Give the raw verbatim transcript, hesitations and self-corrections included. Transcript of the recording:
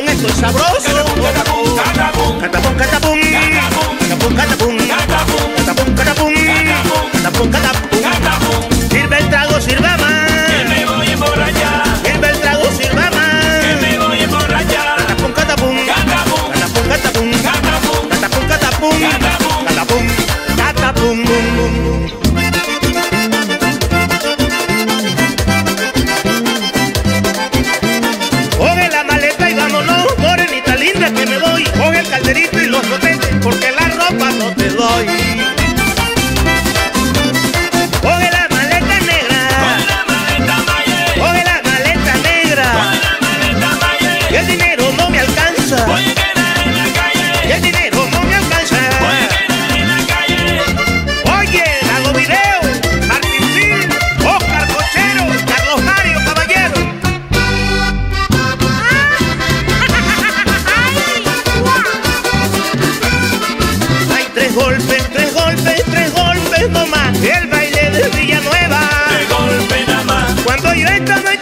catapum, esto es sabroso. Catapum, catapum, catapum, catapum, catapum, catapum, catapum, catapum, catapum. Sirve el trago, sirva más. Que me voy a emborrachar. Sirve el trago, sirva más. Que me voy a emborrachar. Catapum, catapum, Catapum, catapum, catapum, catapum, catapum, catapum, catapum, catapum, catapum, bum, bum, bum. Coge la maleta y vámonos, morenita linda que me voy. Coge el calderito y los botetes, porque la ropa no te doy. Coge la maleta negra, con la maleta Maye, coge la maleta negra, con la maleta Maye. que el dinero no me alcanza, Voy a quedar en la que calle, el dinero no me alcanza. voy a quedar en la calle. Oye, hago video, Martín, Oscar Cochero, Carlos Mario Caballero. Hay tres golpes, tres golpes, tres golpes nomás. El baile de Villanueva. De golpe nada más. Cuando yo estaba